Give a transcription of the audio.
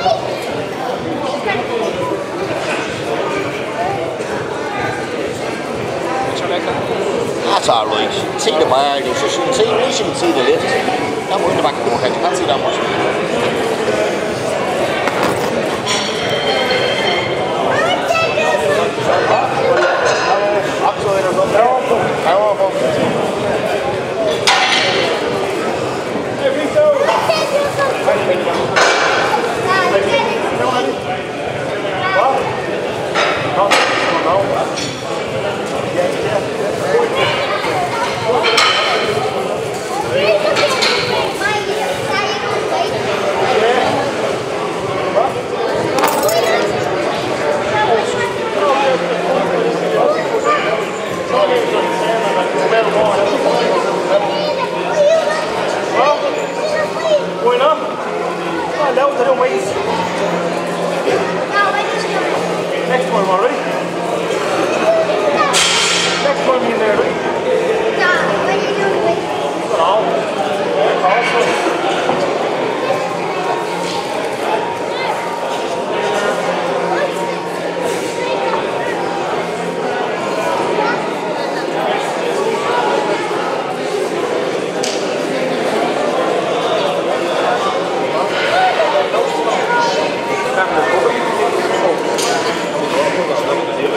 That's alright. See the bar, you shouldn't see, you shouldn't see the lift. Don't worry in the back of the head, you can't see that much. Next one, already? Next one, in there, right? No, what are you doing? Also.